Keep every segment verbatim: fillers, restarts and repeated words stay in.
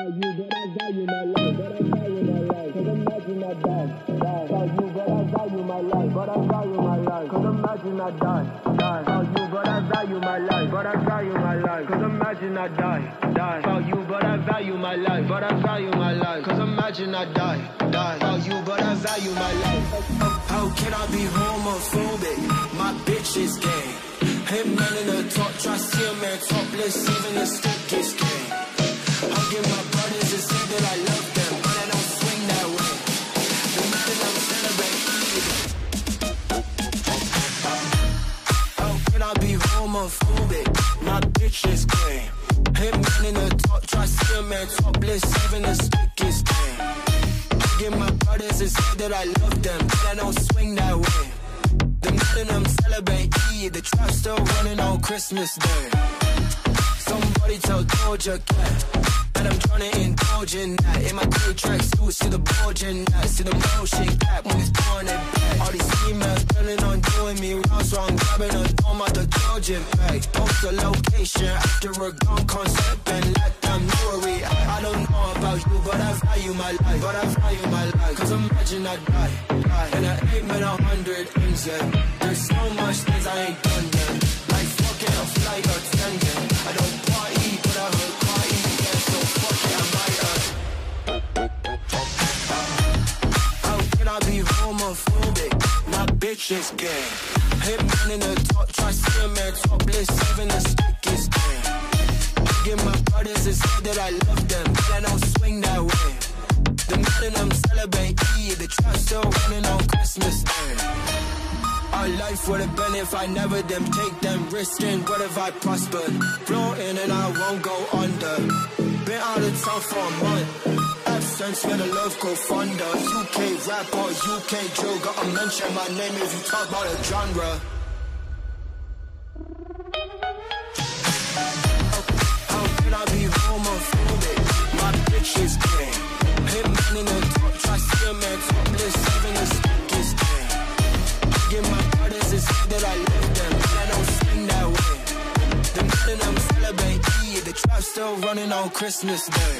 about you, but I value my life, but I value my life. Cause imagine I die, die. About you, but I value my life, but I value my life. Cause imagine I die, die. About you, but I value my life, but I value my life. Cause imagine I die, die. About you, but I value my life, but I value my life. Cause imagine I die, die. About you, but I value my life. How can I be homophobic? My bitch is gay. Hit man in the top, try see a man topless, even the stick is gay. Hugging my brothers and say that I love them, but I don't swing that way. The man that I'm celebrating. How can I be homophobic? My bitch is gay. Hit man in the top, try see a man topless, even the stick is gay. Hugging my brothers and say that I love them, but I don't swing that way. The night and I'm celebrating Eid, the trap still running on Christmas Day. Somebody tell Doja Cat that I'm trying to indulge in that. In my gray track suit, see the bulge in that. See the motion cap when it's throwing it back. All these females planning on doing me wrong, so I'm grabbing a dome out the detergent bag. Post the location after a gun concept and let them know where we at. I don't know about you, but I value my life, but I value my life. Cause imagine I die, die. And I ain't been a hundred things yet. There's so much things I ain't done yet. Like fucking a flight attendant. I don't party, but I heard party again, so fuck it, I might uh. How can I be homophobic? My bitch is gay. Hit man in the top, try see a man topless, even the stick is gay. Give my brothers and say that I love them, but I don't swing that way. The night and I'm celebrating Eid, the trap still running on Christmas Day. Our life would have been if I never them take them risking. What if I prospered? Floating and I won't go under. Been out of town for a month. Absence where the love go fonder. U K rap or U K drill. Gotta mention my name if you talk about a genre. How can I be homophobic? My bitch is gay. Hit man in the top, try see a man topless, even the stick is gay. Give my brothers and say that I love them, but I don't swing that way. The night and I'm celebrating Eid, the trap still running on Christmas Day.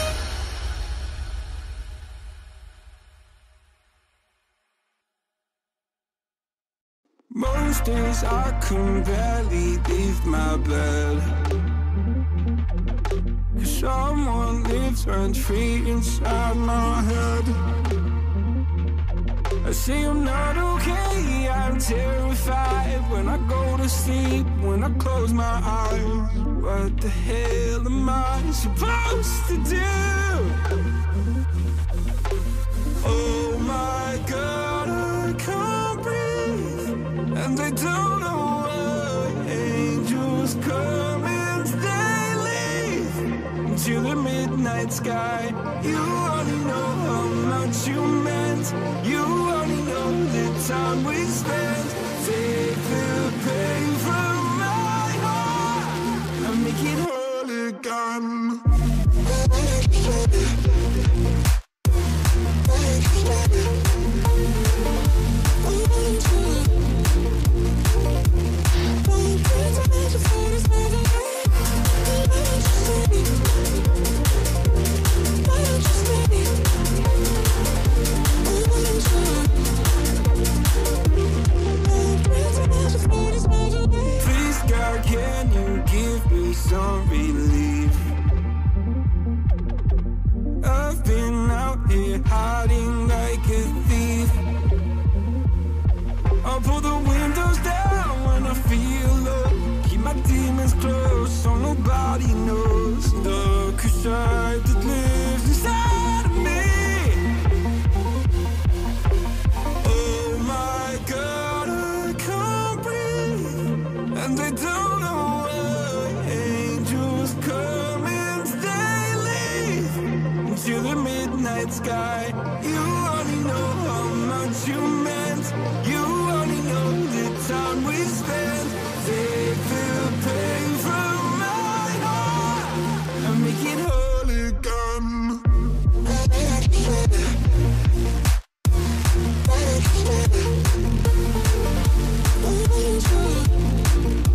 Most days I can barely leave my bed, 'cause someone lives rent free inside my head. I say I'm not okay, I'm terrified when I go to sleep, when I close my eyes. What the hell am I supposed to do? Oh my God, I can't breathe, and I don't know why. Angels come and they leave into the midnight sky. You only know how much you meant. You only know the time we spent. Take the pain from my heart and make it whole again. Please, God, can you give me some relief? I've been out here hiding like a thief. I'll pull the windows down when I feel low. Keep my demons close so nobody knows. The crusade that lives inside of me. Oh my God, I can't breathe, and I don't know why. Angels come and they leave into the midnight sky. You only know how much you meant. You only know the time we spent. Take the pain from my heart and make it whole again.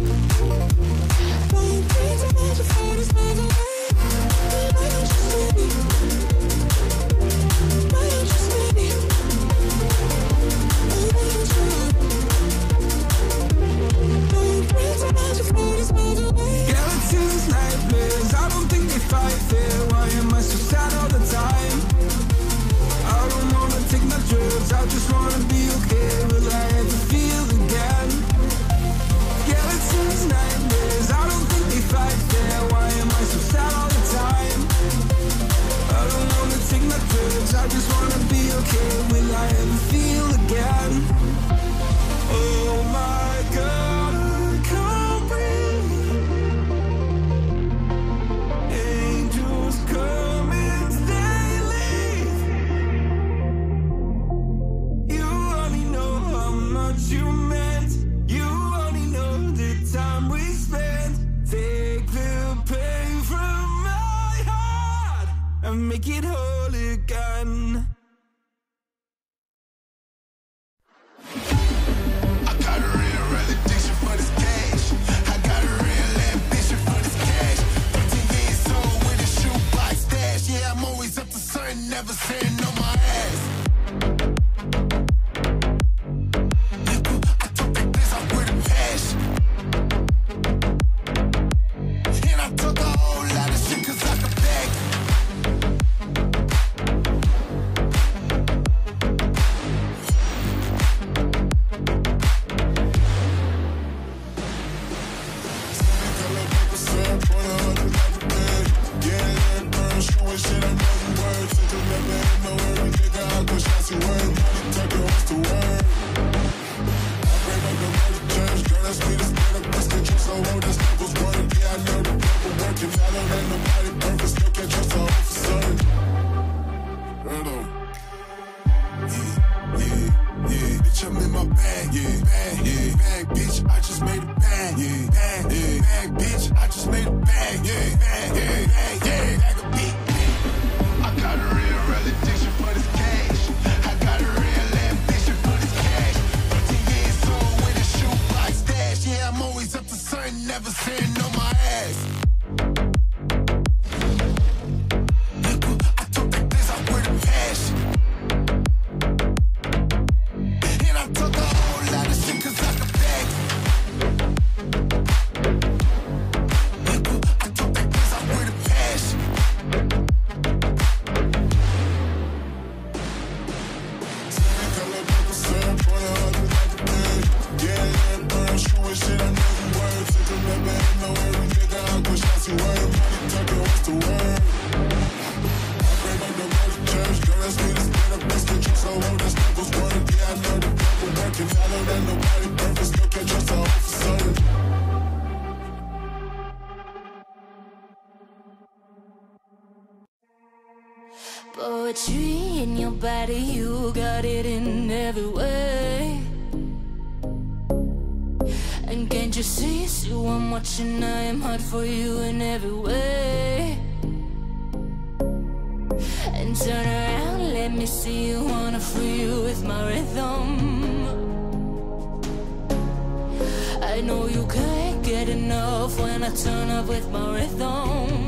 Don't fight fair? Why am I so sad all the time? I don't wanna take my drugs, I just wanna be okay. Will I ever feel again? Skeletons, nightmares, I don't think they fight fair. Why am I so sad all the time? I don't wanna take my drugs, I just wanna be okay. Will I ever feel again? Oh my God, I can't breathe. Angels come and they leave. You only know how much you meant. You only know the time we spent. Take the pain from my heart and make it whole again. I got a real, real addiction for this cash. I got a real ambition for this cash. thirteen years old with a shoebox stash. Yeah, I'm always up to something, never sitting on my ass. I took the biz off with a passion. And I took a whole lot of shit cause I could bag. Poetry in your body, you got it in every way. And can't you see, see what I'm watching? I am hot for you in every way. And turn around, let me see you, wanna free you with my rhythm. I know you can't get enough when I turn up with my rhythm.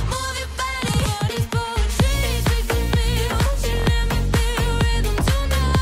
Tonight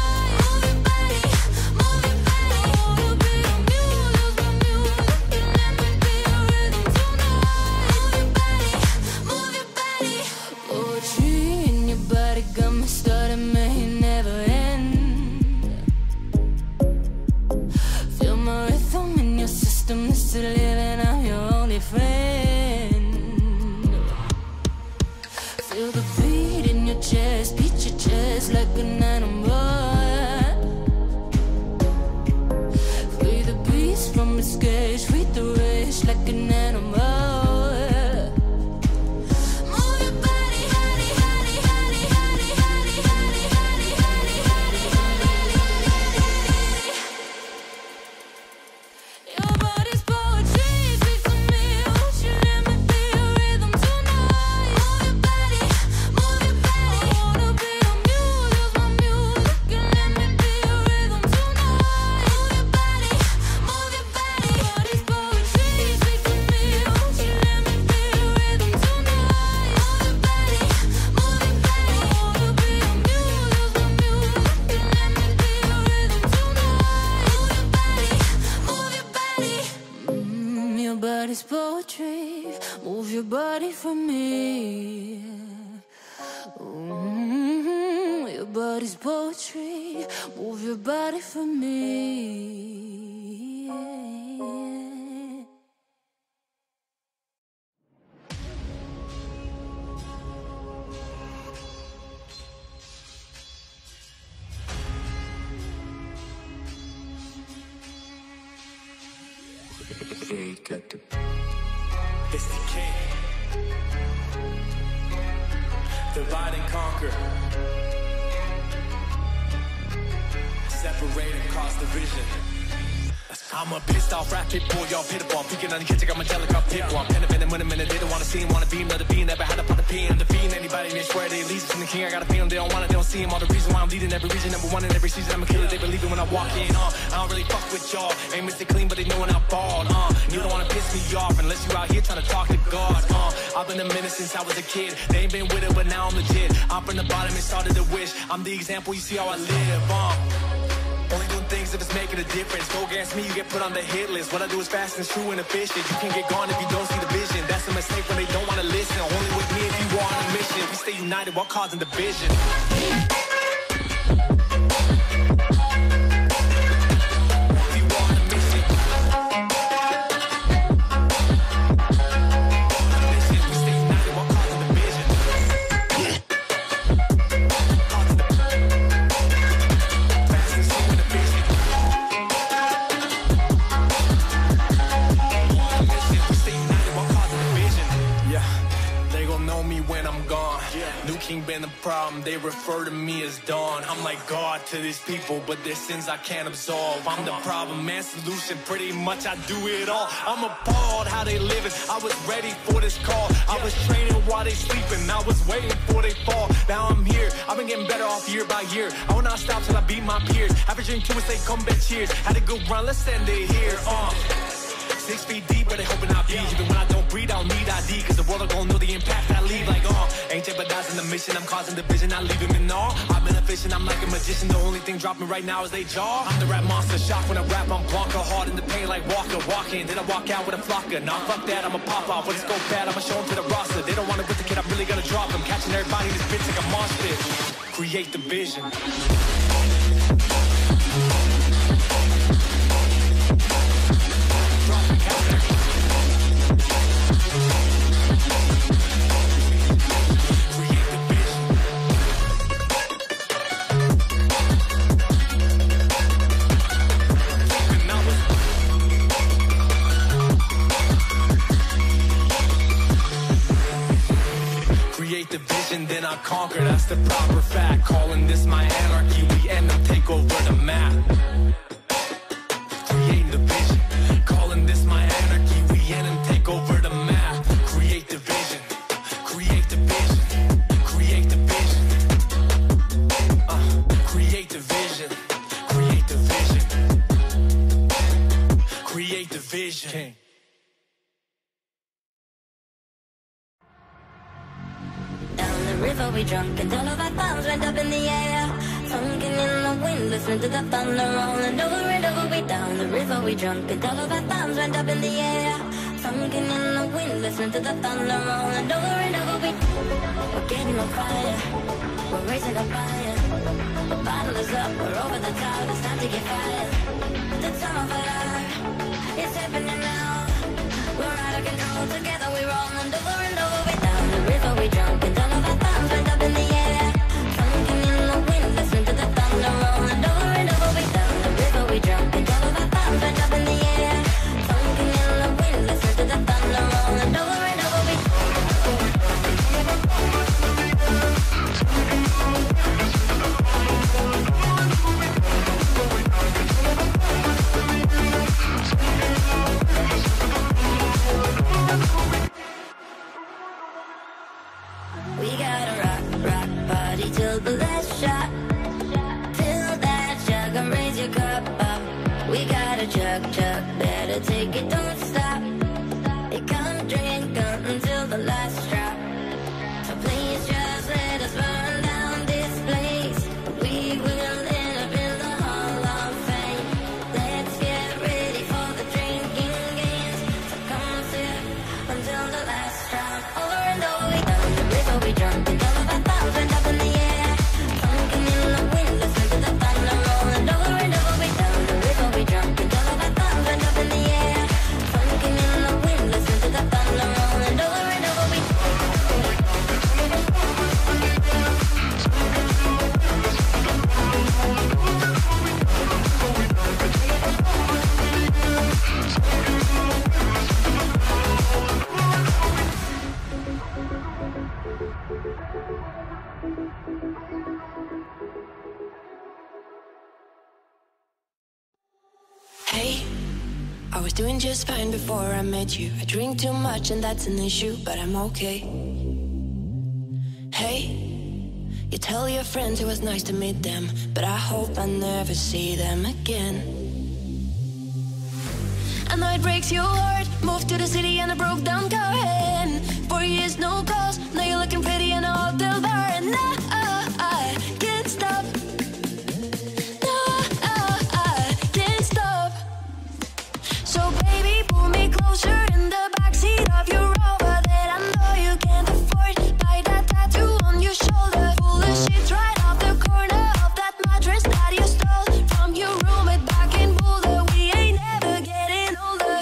body's poetry. Move your body for me. Mm-hmm. Your body's poetry. Move your body for me. It's the king. Divide and conquer. Separate and cause division. I'm a pissed off rap pit boy, y'all pitiful. I'm peeking on the kids, I got my jelly got pit. I'm pen a minute, when a minute, they don't wanna see him, wanna be another being, never had to put a P in. Defeating anybody, they swear they lead from the king. I gotta feel them, they don't want it, they don't see him. All the reason why I'm leading every region, number one in every season. I'm a killer, they believe it when I walk in. Uh, I don't really fuck with y'all, ain't Mister Clean, but they know when I balled. Uh, you don't wanna piss me off unless you out here trying to talk to God. Uh, I've been a menace since I was a kid. They ain't been with it, but now I'm legit. I'm from the bottom and started to wish. I'm the example, you see how I live. Uh, Only doing things if it's making a difference. Go against me, you get put on the hit list. What I do is fast and true and efficient. You can't get gone if you don't see the vision. That's a mistake when they don't want to listen. Only with me if you are on a mission. We stay united while causing division. Been the problem, they refer to me as Dawn. I'm like God to these people, but their sins I can't absolve. I'm the problem and solution, pretty much I do it all. I'm appalled how they living, I was ready for this call. I was training while they sleeping, I was waiting for they fall. Now I'm here, I've been getting better off year by year. I will not stop till I beat my peers. Have a drink to and say come back cheers. Had a good run, let's end it here. uh. Six feet deep, but they hoping I'll be. Even when I don't breathe, I'll need I D. Cause the world are gonna know the impact I leave. Like, oh, ain't jeopardizing the mission, I'm causing division, I leave him in awe. I've been efficient, I'm like a magician. The only thing dropping right now is they jaw. I'm the rap monster, shock when I rap, I'm Blanca. Hard in the pain like Walker, walking. Then I walk out with a flocker. Nah, fuck that, I'ma pop off. When it's go bad, I'ma show him to the roster. They don't wanna with the kid, I'm really gonna drop him. Catching everybody in this bitch like a monster. Create the vision. The vision, then I conquer, that's the proper fact. Calling this my anarchy, we end them, take over the map. Create the vision, calling this my anarchy, we end them, take over the map. Create the vision, create the vision, create the vision. Uh, create the vision, create the vision, create the vision. King. River we drunk until all our palms went up in the air. Sunken in the wind, listening to the thunder rolling over and over. We down the river we drunk until all our palms went up in the air. Sunken in the wind, listening to the thunder rolling over and over. We, we're getting on fire, we're raising a fire. The bottle is up, we're over the top, it's time to get fired. The time of fire, it's happening now. We're out of control, together we rolling over and over. We down the river we drunk until all our palms went up in the air. Sunken in the wind, listening to the thunder rolling over and over. We down the river we drunk until all our palms went up in the air. Sunken in the wind, listening to the thunder rolling over and over. We Hey, I was doing just fine before I met you. I drink too much and that's an issue, but I'm okay. Hey, you tell your friends it was nice to meet them, but I hope I never see them again. I know it breaks your heart. Moved to the city and I broke down car. And four years no calls. Now you're looking pretty in a hotel bar. And I, I can't stop. No, I, I can't stop. So baby, pull me closer in the backseat of your Rover that I know you can't afford. Buy that tattoo on your shoulder. Pull the sheets right off the corner of that mattress that you stole from your roommate back in Boulder. We ain't never getting older.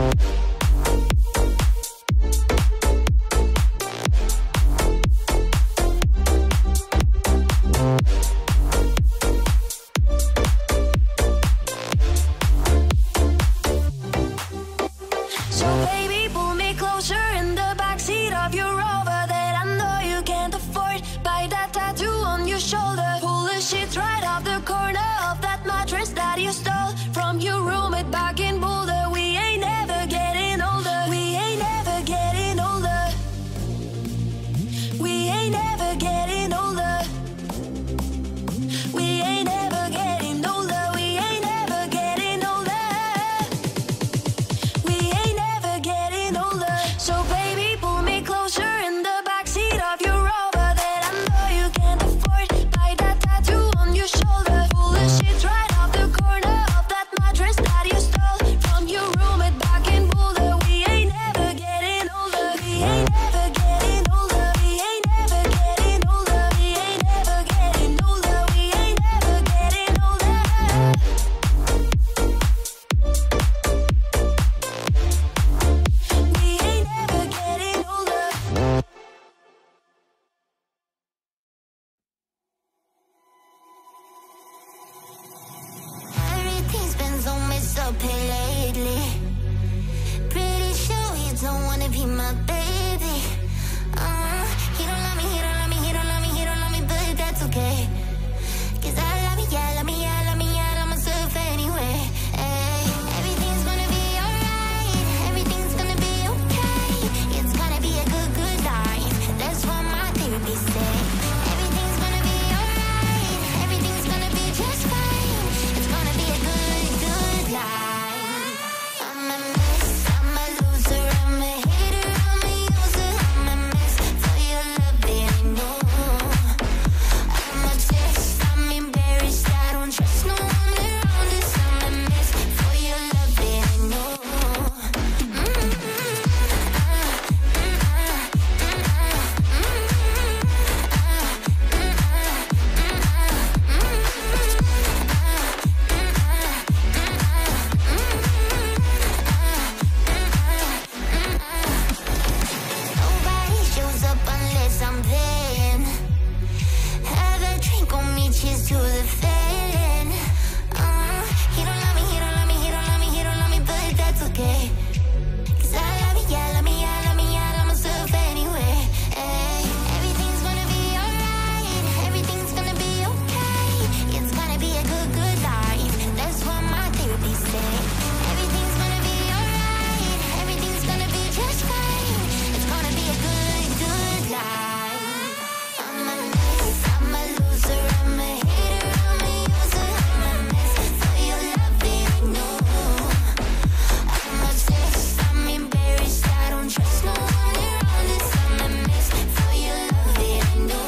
So baby, pull me closer in the backseat of your Rover that I know you can't afford. Buy that tattoo on your shoulder. Pull the sheets right off the corner of that mattress that you stole from your roommate back in Boulder. We ain't never getting older. We ain't never getting older. We ain't never getting older. We ain't never getting older. We ain't never getting older. We ain't never getting older. So baby, pull me closer in the backseat of your Rover that I know you can't afford. Buy that tattoo on your shoulder. Pull the sheets right off the corner of that mattress that you stole from your roommate back in Boulder. We ain't never getting older. We ain't never getting older. We ain't never getting older. We ain't never getting older. We ain't never getting older. We ain't never getting older. Everything's been so messed up here lately. Pretty sure you don't wanna be my baby. Uh, he don't love me, he don't love me, he don't love me, he don't love me, but that's okay. Cause I love me, yeah, love me, yeah, love me, yeah, love myself anyway. Ay, everything's gonna be alright, everything's gonna be okay. It's gonna be a good, good life. That's what my therapist said. Everything's gonna be alright, everything's gonna be just fine. It's gonna be a good, good life. I'm a mess, I'm a loser, I'm a hater, I'm a user, I'm a mess for your love, baby, no. I'm obsessed, I'm embarrassed, I don't trust no one around us. I'm a mess for your love, baby, no. Nobody shows up unless I'm paying. Have a drink on me, cheers to the fan. Uh, he don't love me, he don't love me, he don't love me, he don't love me, but that's okay. Cause I love me, yeah, love me, yeah, love me, yeah, love myself anyway. Ay, everything's gonna be alright, everything's gonna be okay. It's gonna be a good, good life. That's what my therapist said. Everything's gonna be alright, everything's gonna be just fine. It's gonna be a good, good life. I'm a mess, I'm a loser, I'm a hater, I'm a user, I'm a mess for your love, baby, no. I'm obsessed, I'm embarrassed, I don't trust no one around us. I'm a mess for your love, baby, no.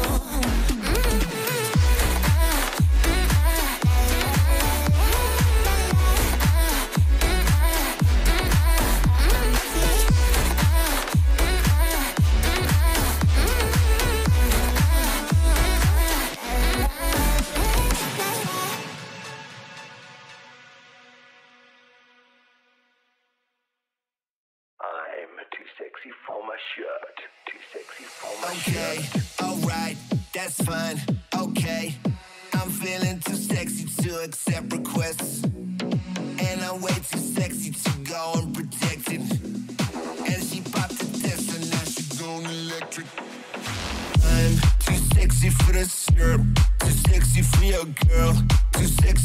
I'm too sexy for my shirt. Too sexy for my Okay, shirt. alright, that's fine. Okay, I'm feeling too sexy to accept requests. And I'm way too sexy to go unprotected. And she popped the test and now she's going electric. I'm too sexy for the syrup, too sexy for your girl, too sexy for the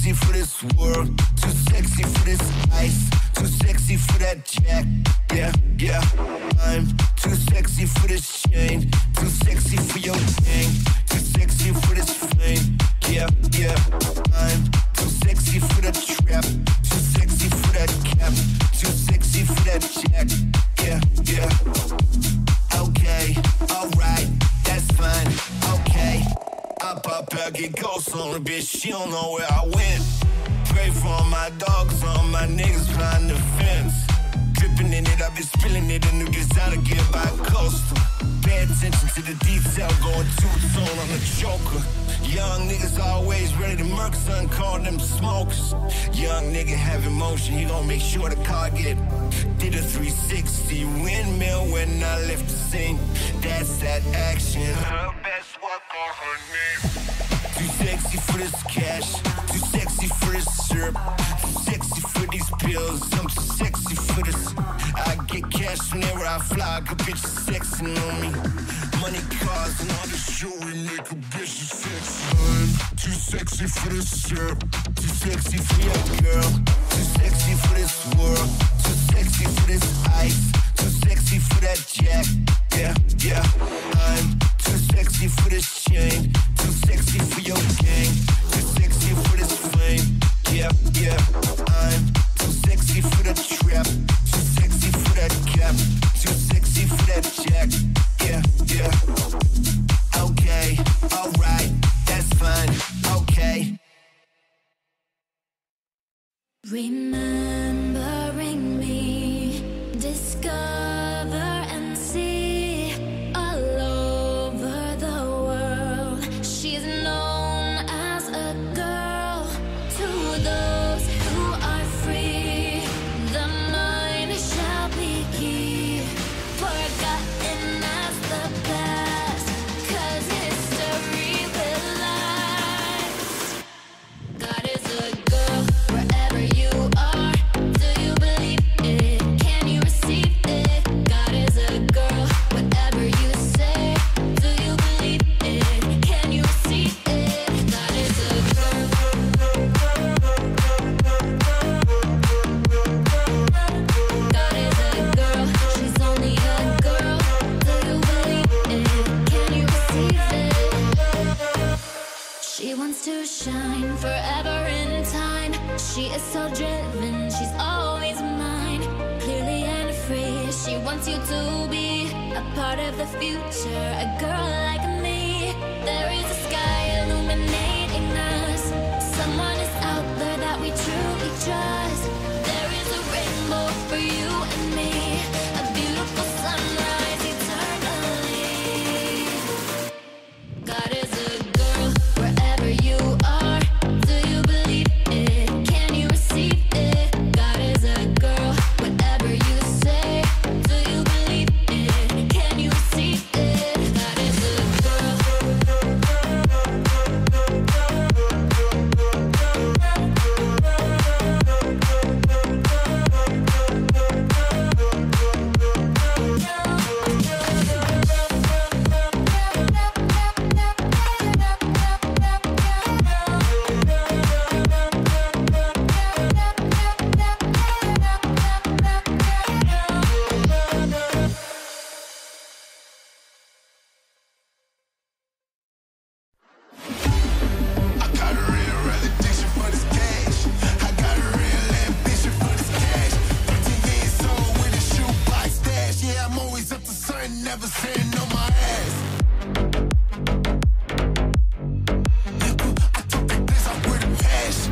this world, too sexy for this ice, too sexy for that jack. Yeah, yeah. I'm too sexy for this chain, too sexy for your gang, too sexy for this fame. Yeah, yeah. I'm too sexy for the trap, too sexy for that cap, too sexy for that jack. Yeah, yeah. Okay, alright, that's fine. Okay, I pop out, get ghosts on the bitch. She don't know where I went. Pray for all my dogs, all my niggas behind the fence. Dripping in it, I've been spilling it in new designer gear by coastal. Pay attention to the detail, going two-tone on the choker. Young niggas always ready to murk, son, call them smokers. Young nigga have emotion, he gon' make sure the car get. Did a three sixty windmill when I left the scene. That's that action. Her best work on her knee. Too sexy for this cash, too sexy for this syrup, too sexy for these pills, I'm too sexy for this. I get cash whenever I fly, good bitches sexing on me. Money, cars, and all this jewelry make a bitch sexy. I'm too sexy for this syrup, too sexy for your girl, too sexy for this world, too sexy for this ice, too sexy for that jack. Yeah, yeah. I'm too sexy for this chain, too sexy for your gang, too sexy for this flame. Yeah, yeah. I'm too sexy for the trap, too sexy for that cap, too sexy for that jack. Yeah, yeah. Okay, alright, that's fine. Okay. Remembering me, discover and see all over the world. She's known as a girl to those who are free. The mind shall be key, forgotten as the past, 'cause history will last. God is a girl wherever you are. Do you believe it? Can you receive it? God is a girl, whatever you say. Do you believe it? Can you receive it? God is a girl. God is a girl, she's only a girl. Do you believe it? Can you receive it? She wants to shine forever in time. She is so driven, she's always mine. Clearly and free, she wants you to be a part of the future, a girl like me. There is a sky illuminating us. Someone is out there that we truly trust. There is a rainbow for you and me, a beautiful sunrise eternally. God is a girl wherever you are. Do you believe it? Can you receive it? God is a girl, whatever you say. Do you believe it? Can you receive it? God is a girl. I got a real, real addiction for this cash. I got a real ambition for this cash. thirteen years old with a shoebox stash. Yeah, I'm always up to something, never sitting on my ass. I took the piss off with a passion.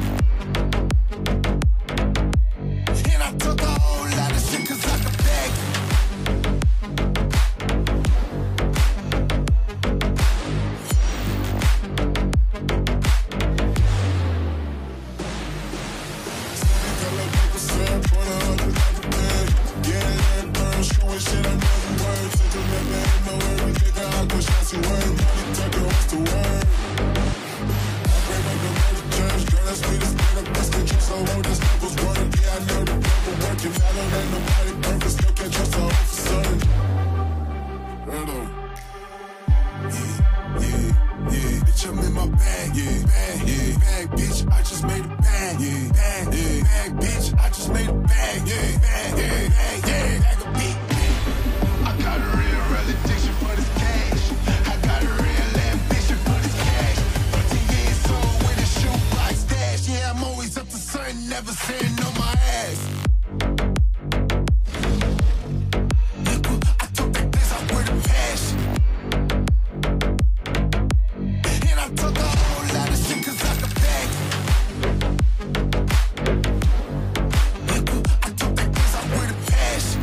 And I took a whole lot of shit 'cause I could bag it. Bitch, I'm in my bag, yeah, bag, yeah, bag, bitch, I just made a bag, yeah. ain't never seen on my ass. I took that piss out with a passion. And I took a whole lot of shit cause I could bag it. I took that piss out with a passion.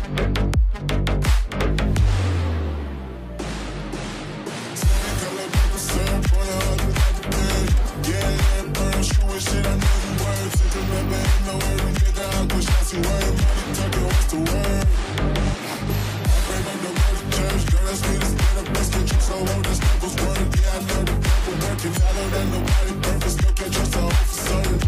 Shit, I know the words. If you remember him, no word. And get the aqua shots, you word. Money talking, what's the word? I pray when the word of church. Girl, that's me to split up. Let's get you so old. This devil's word. Yeah, I know the devil working. I know that nobody perfect. Still can't trust a hoe for certain.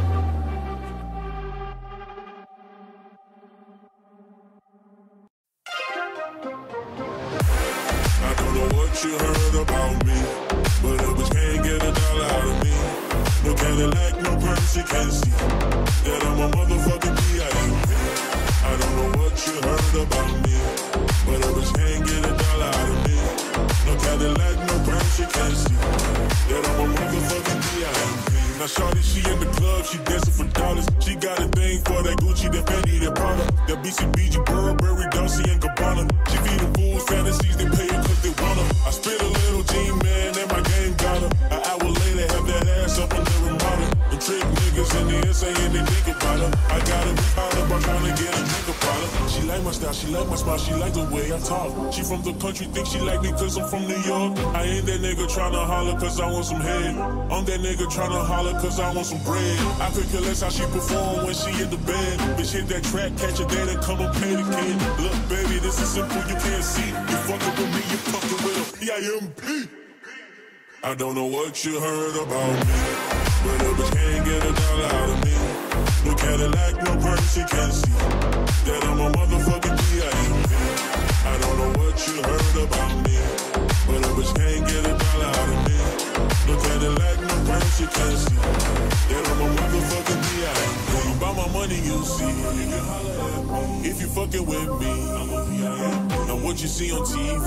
I don't know what you heard about me, but a bitch can't get a dollar out of me. No Cadillac, no purse, you can't see that I'm a motherfucking P I M P. I don't know what you heard about me, but a bitch can't get a dollar out of me. No Cadillac, no purse, you can't see that I'm a motherfucking P I M P. Now shorty, she in the club, she dancing for dollars. She got a thing for that Gucci, that Fendi, that Prada, that B C B G, Burberry, Dolce and Gabbana. She feeding fools fantasies, they pay her cause they want her. I spit a little G-man and my game got her. An hour later, have that ass up in the remodel. The trick niggas in the air saying they think about her. I gotta be proud of her, trying to get a drink about her. She like my style, she like my smile, she like the way I talk. She from the country, think she like me cause I'm from New York. I ain't that nigga tryna holler cause I want some head. I'm that nigga tryna holler cause I want some bread. I could care less how she perform when she in the bed. Bitch hit that track, catch a date and come and pay the kid. Look baby, this is simple, you can't see. You fucking with me, you fucking with a P I M P. I don't know what you heard about me, but a bitch can't get a dollar out of me. No Cadillac, no purse, you can't see that I'm a motherfucking P I M P. I don't know what you heard about me, but a bitch can't get a dollar out of me. No Cadillac, no purse, you can't see that I'm a motherfucking P I M P. You buy my money, you see. If you fucking with me, I'm a P I M P. Now what you see on T V,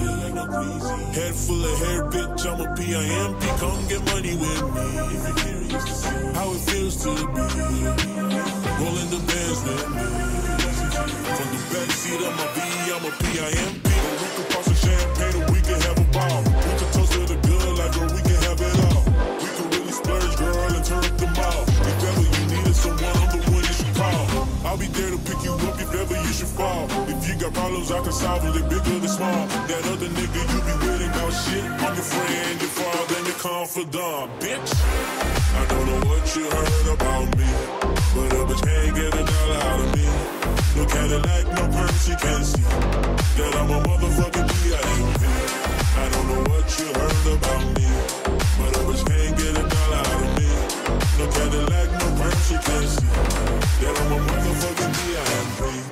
head full of hair, bitch, I'm a P I M P. Come get money with me, if you're curious to see how it feels to be rolling the bands with me. From the backseat of my V, I'm a P I M P. Or we can pop some champagne or we can have a ball. We can toast to the good, like girl, we can have it all. We can really splurge, girl, and turn up the mall. If ever you needed someone, I'm the one you should call. I'll be there to pick you up if ever you should fall. If you got problems, I can solve them, they big or they small. That other nigga you be with ain't got shit. I'm your friend, your father, and your confidant, bitch. I don't know what you heard about me, but a bitch can't get a dollar out of me. No Cadillac, no purse, you can't see that I'm a motherfucking P I M P. I don't know what you heard about me, but a bitch can't get a dollar out of me. No Cadillac, no purse, you can't see that I'm a motherfucking P I M P.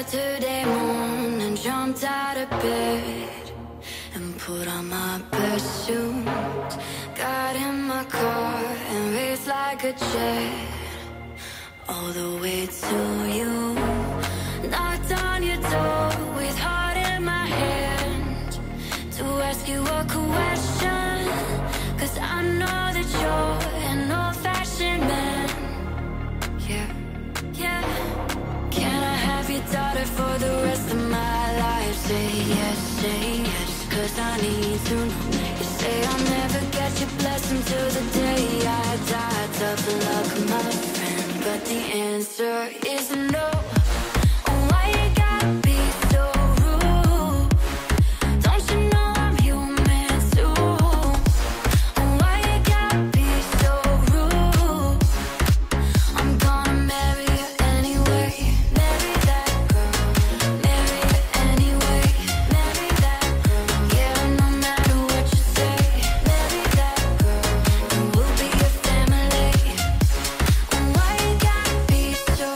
Saturday morning, jumped out of bed and put on my best suit. Got in my car and raced like a jet all the way to you. Knocked on your door with heart in my hand to ask you a question, 'cause I know that you're an old-fashioned man. Yeah, yeah. Can I have your daughter for the rest of my life? Say yes, say yes, 'cause I need to know. You say I'll never get your blessing till the day I die. Tough luck, my friend, but the answer is no. Oh, why you gotta be so rude? Don't you know I'm human too? Oh, why you gotta be so rude? I'm gonna marry you anyway. Marry that girl. Marry you anyway. Marry that girl. Yeah, no matter what you say. Marry that girl, and we'll be a family. Oh, why you gotta be so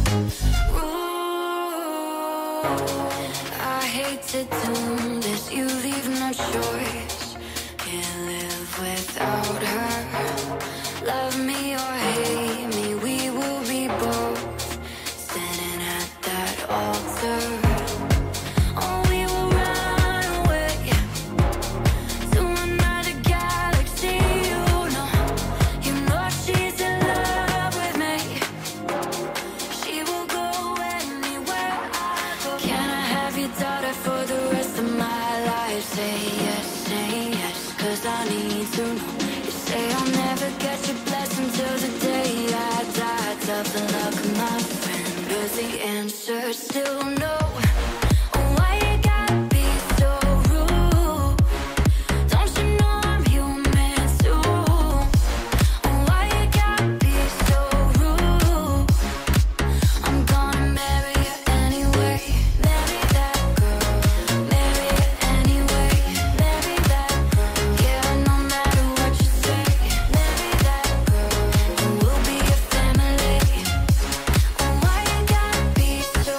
rude? I hate to do this, you leave no choice. Can't live without her. Love me or hate me, we will be both standing at that altar. Oh, we will run away to another galaxy. You know, you know she's in love with me. She will go anywhere I go. Can I have your daughter for the rest of my life? Say yes, say yes, 'cause I need to know. You say I'll never get your blessing till the day I die. Tough luck, my friend, but the answer's still no. Oh, why you gotta be so rude? Don't you know I'm human too? Oh, why you gotta be so rude? I'm gonna marry you anyway. Marry that girl. Marry you anyway. Marry that girl. Yeah, no matter what you say. Marry that girl, and we'll be a family. Oh, why you gotta be so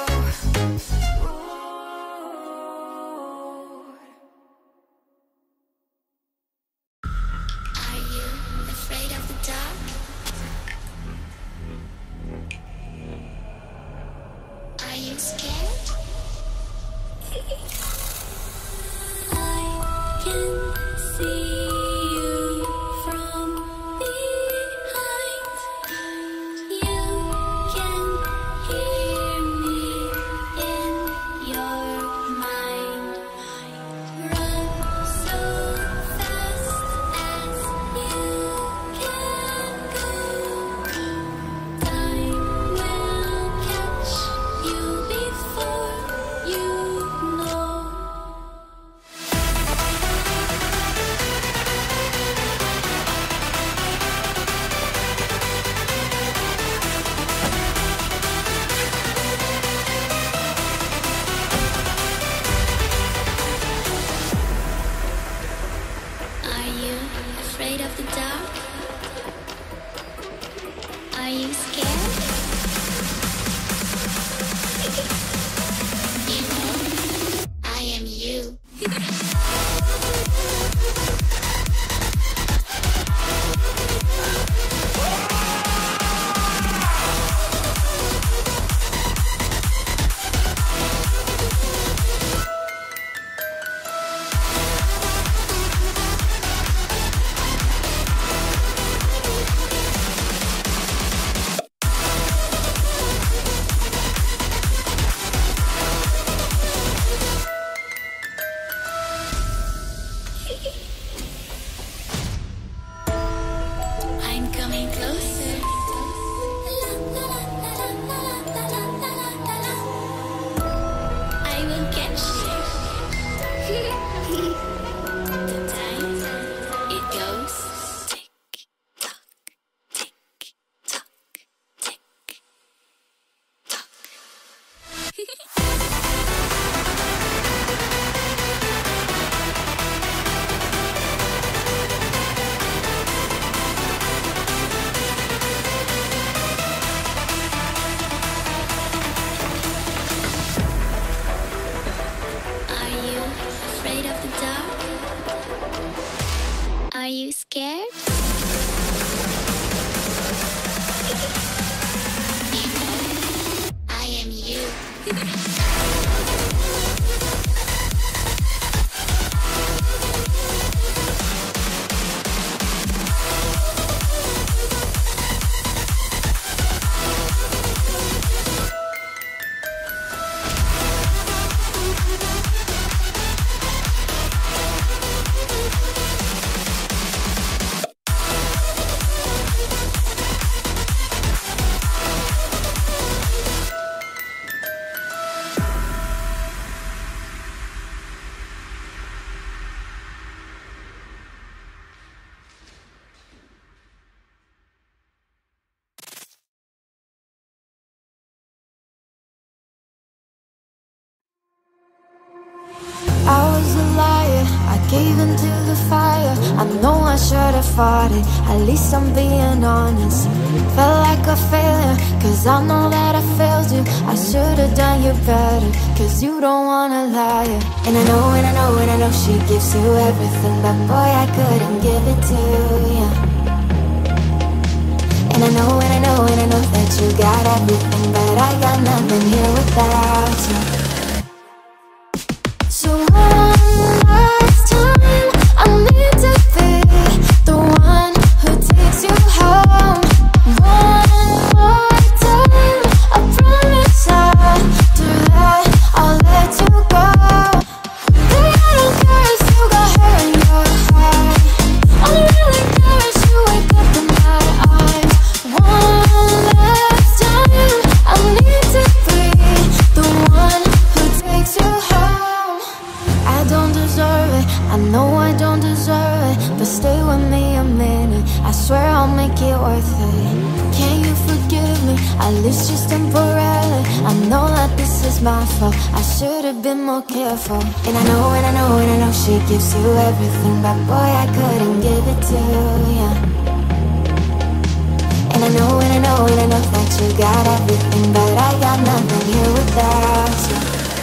rude? Are you afraid of the dark? Are you scared? I can see you from behind. You can hear me in your mind. Run so fast as you can go. Time will catch you before you know. Are you afraid of the dark? Are you scared? You know, I am you. I'm coming closer. I will catch you. The time it goes tick tock, tick tock, tick tock. I fought it, at least I'm being honest. Felt like a failure, cause I know that I failed you. I should've done you better, cause you don't wanna lie. And I know, and I know, and I know she gives you everything, but boy, I couldn't give it to you. And I know, and I know, and I know that you got everything, but I got nothing here without you. So one last time, I need to be the one who takes you home. One more time, I promise I'll do that, I'll let you go. Baby, I don't care if you got hair in your heart. All I really care is you wake up in my arms. One last time, I need to be the one who takes you home. I don't deserve it, I know I don't deserve it, but stay with me a minute, I swear I'll make it worth it. Can you forgive me, at least just temporarily? I know that this is my fault, I should've been more careful. And I know, and I know, and I know she gives you everything, but boy, I couldn't give it to you. And I know, and I know, and I know that you got everything, but I got nothing here without you.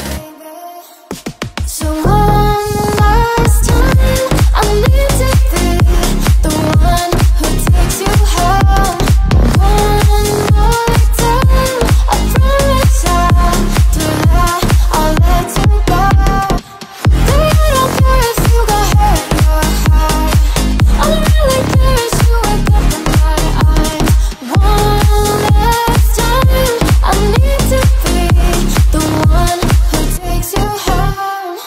So one last time, I need to be the one who takes you home. One more time, I promise I'll do that, I'll let you go. Baby, I don't care if you got hair in your heart. All I really care is you wake up in my arms. One last time, I need to be the one who takes you home.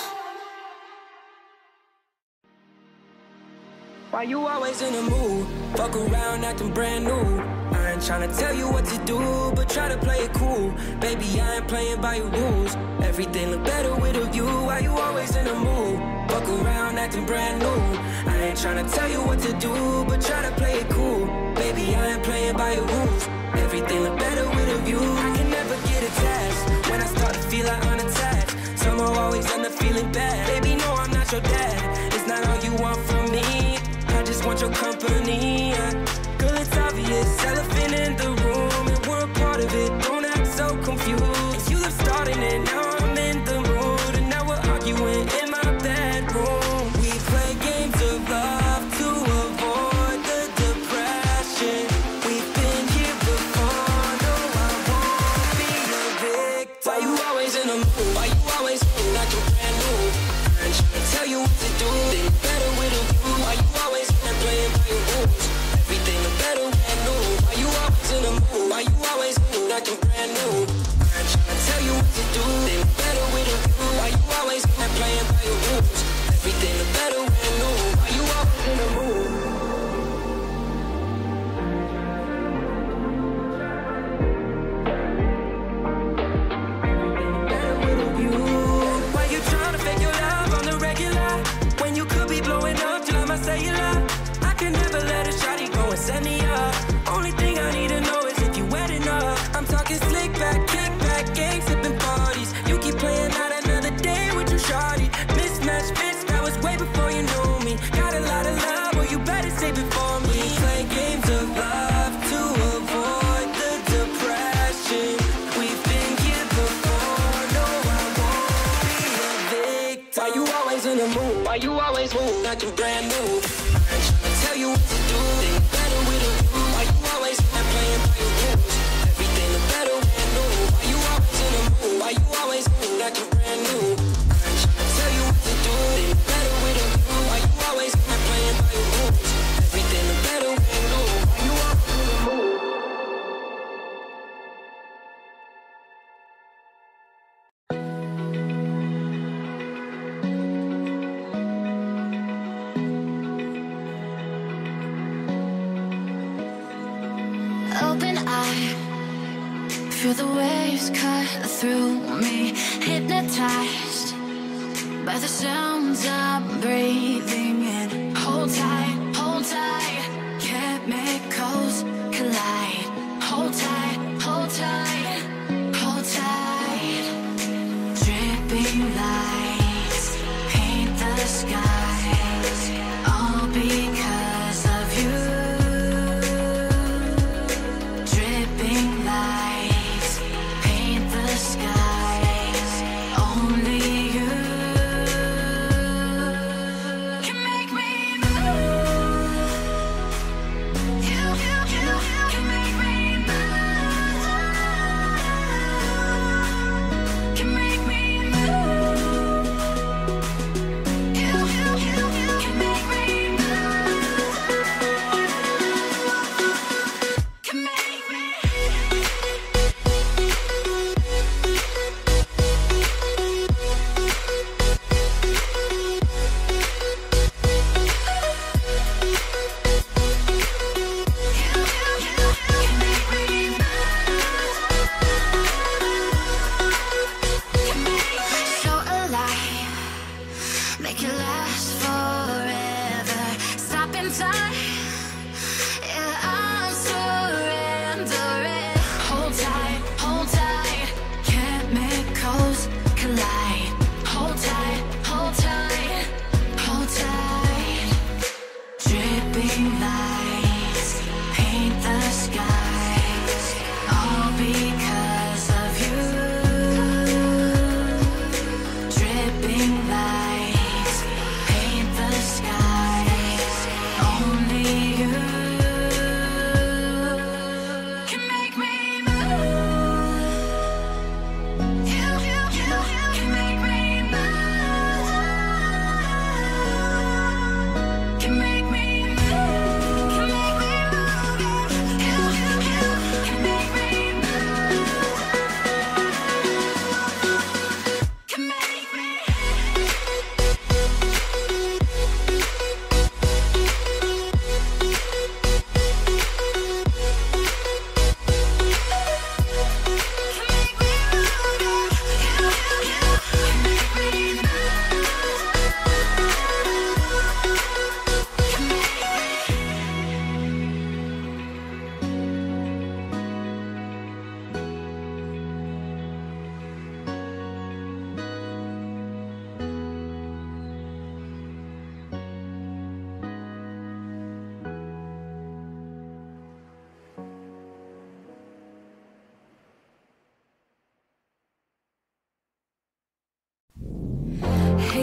Why you always in the mood? Fuck around acting brand new. I ain't tryna tell you what to do, but try to play it cool. Baby, I ain't playing by your rules. Everything look better with a view. Why you always in the mood? Fuck around acting brand new. I ain't tryna tell you what to do, but try to play it cool. Baby, I ain't playing by your rules. Everything look better with a view. I can never get attached when I start to feel like unattached. Somehow always end up feeling bad. Baby, no, I'm not your dad. It's not all you want from me. I just want your company. Girl, it's obvious, elephant in the room, and we're a part of it. Don't act so confused. You love starting it, now I'm in the mood, and now we're arguing in my bedroom. We play games of love to avoid the depression. We've been here before, no, I won't be a victim. Why you always in the mood? Why you always like you're brand new? I ain't trying to tell you what to do, think better with a view. Why you always playing by your rules? Everything look better when new. Why you always in the mood? Why you always like you're brand new? I ain't tryna tell you what to do, think better with a view. Why you always playing by your rules? Everything look better when new. Why you always in the mood? Better with a view. Why you tryna fake your love on the regular when you could be blowing up till I'm a cellular? I can never let a shawty go and set me up. Only thing I need to know is if you wet enough. I'm talking slick back, kick back, gang sipping parties. You keep playing out another day with your shawty. Mismatch fits, that was way before you knew me. Got a lot of love, or you better save it for me. Play games of love to avoid the depression. We've been here before, no, I won't be a victim. Why you always in the mood? Why you always move like you're brand new? I ain't tryna tell you what to do, think better with a view. Why you always playing by your rules? Everything look better when new. Why you always in the mood? Why you always move like you're brand new? I ain't tryna tell you what to do, think better with a view. Why you always playing by your rules? Everything look better when new. Why you always in the mood? Open eye, feel the waves cut through me, hypnotized by the sounds I'm breathing in. Hold tight, hold tight, chemicals collide. Hold tight, hold tight, hold tight. Dripping lights paint the skies, all because of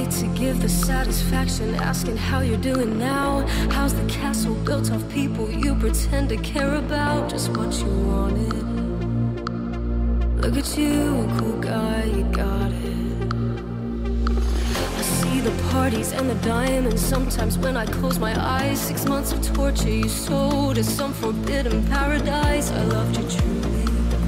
to give the satisfaction, asking how you're doing now. How's the castle built of people you pretend to care about? Just what you wanted. Look at you, a cool guy, you got it. I see the parties and the diamonds sometimes when I close my eyes. Six months of torture you sold to some forbidden paradise. I loved you truly.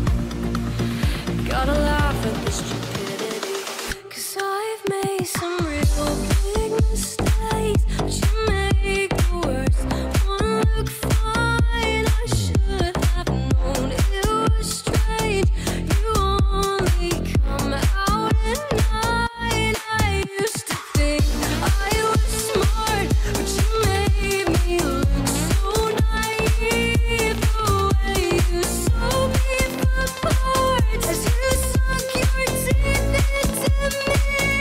Gotta laugh at this stupidity, 'cause I've made some real big mistakes, but you make the worst one look fine. I should have known it was strange. You only come out at night. I used to think I was smart, but you made me look so naive. The way you sew me apart as you sunk your teeth into me.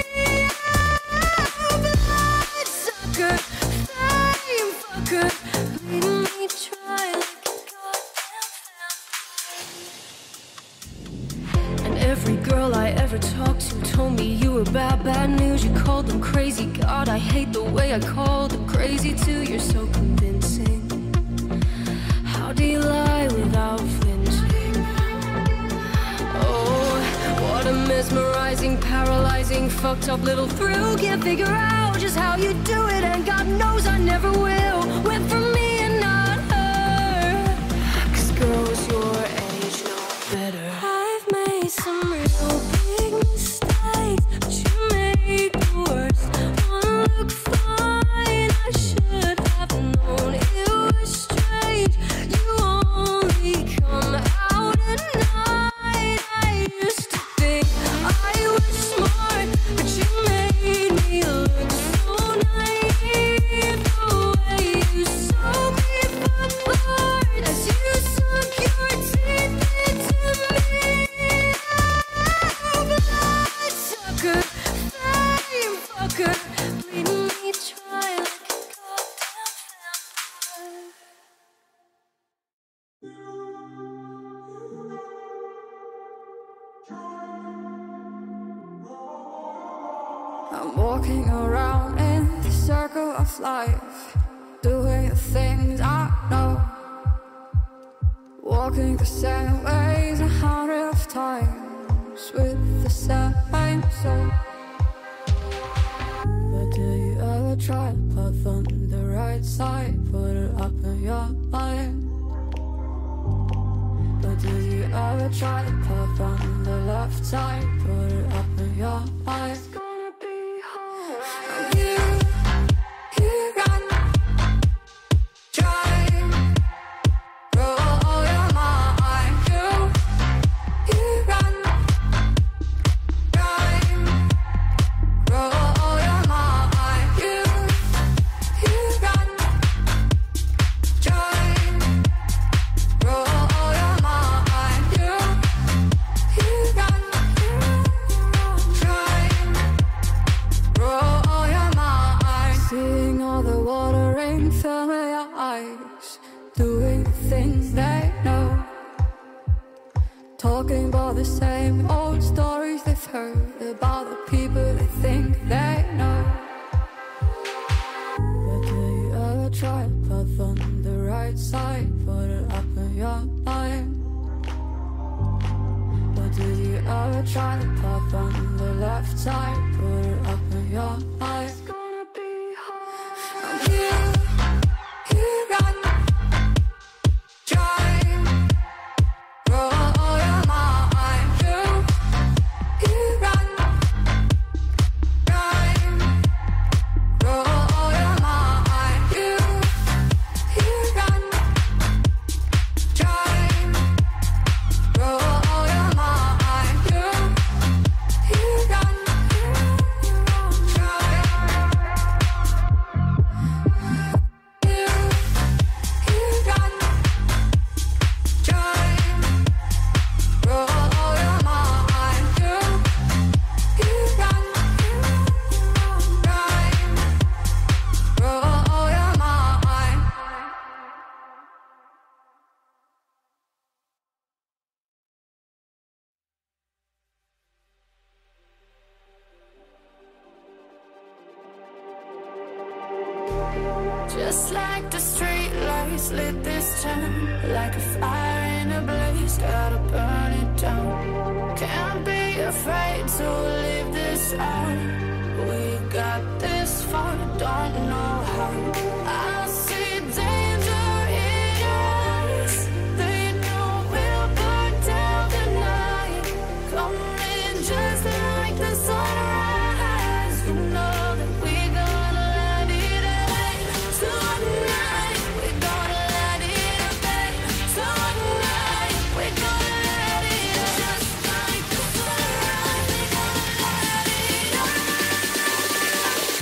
Oh, bloodsucker, fame fucker, bleeding me dry like a goddamn vampire. And every girl I ever talked to told me you were bad, bad news. You called them crazy. God, I hate the way I called them crazy too. You're so convincing. How do you lie without flinching? Oh, what a mesmerizing, paralyzing, fucked up little thrill. Can't figure out just how you do it, and God knows I never will. Went for me and not her, 'cause girls your age know better. I've made some real big mistakes, but you made the worst one look fine. I should have known it was strange. You only come out at night. I used to think I was smart, but you made me look so naive. The way you sew me apart as you sunk your teeth into me. Oh, bloodsucker, fame fucker, bleeding me dry like a goddamn vampire. I'm walking around in the circle of life, doing the things I know, walking the same ways a hundred of times with the same soul. But do you ever try to put on the right side, put it up in your mind? But do you ever try to put on the left side, put it up in your mind? You, you run, try, roll your mind. You, you run, try, roll your mind. You, you run, try, roll your mind. You, you run, try, roll your mind. Seeing all the watering fill in your eyes, doing the things they know, talking about the same old stories they've heard about the people they think they know. But do you ever try to put on the right side, put it up in your mind? But do you ever try to put on the left side, put it up in your mind? You, you run, try, roll your mind. You, you run, try, roll your mind. You, you run, try, roll your mind. You, you run, the street lights lit this town like a fire in a blaze, gotta burn it down. Can't be afraid to leave this out. We got this far, don't know how. I see danger in your eyes. They know we'll burn down the night. Coming just like the sunrise. You know that we're gonna let it away. Tonight, we're gonna let it away. Tonight, we're gonna let it away. Just like the sunrise, we're gonna let it away.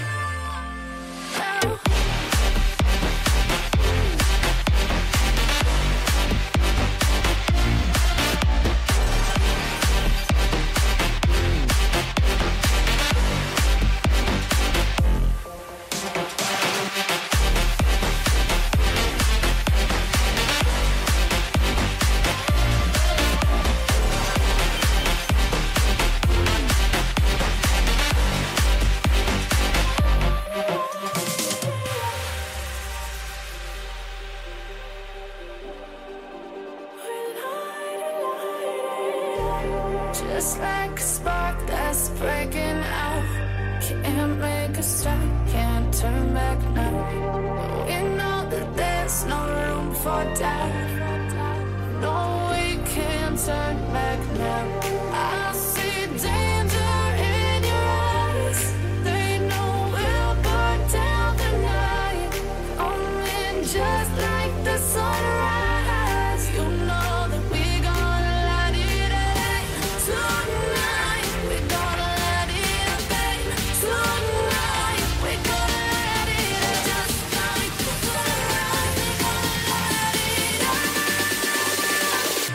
Just like a spark that's breaking out. Can't make a stop, can't turn back now. We know that there's no room for doubt. No, we can't turn back now. I see danger in your eyes. They know we'll burn down the night. Coming just like the sunrise. You know that we're gonna let it away. Tonight, we're gonna let it away. Tonight, we're gonna let it away. Just like the sunrise, we're gonna let it away.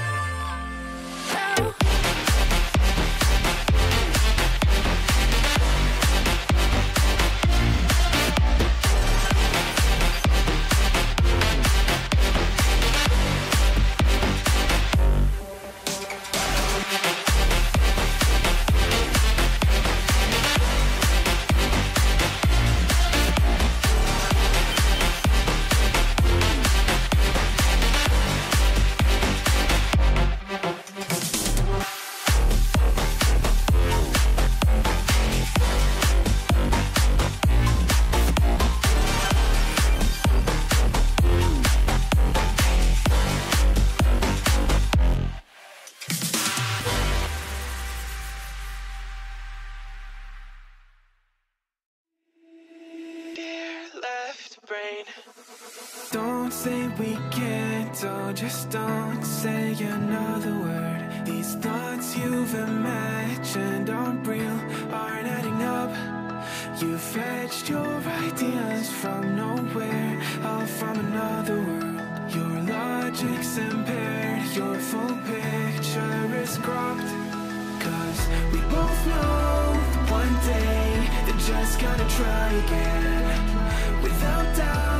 Don't say we can't, oh, just don't say another word. These thoughts you've imagined aren't real, aren't adding up. You fetched your ideas from nowhere, all from another world. Your logic's impaired, your full picture is cropped. Cause we both know one day they're just gonna try again. Without doubt,